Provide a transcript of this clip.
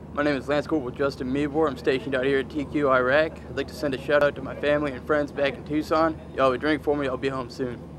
My name is Lance Corporal Justin Meeboer. I'm stationed out here at TQ, Iraq. I'd like to send a shout out to my family and friends back in Tucson. Y'all have a drink for me. I'll be home soon.